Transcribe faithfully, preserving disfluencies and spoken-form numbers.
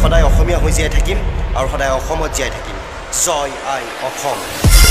সদায় অসমীয়া হৈ জীয়াই থাকিম আৰু সদায় অসমত জীয়াই থাকিম জয় আই অসম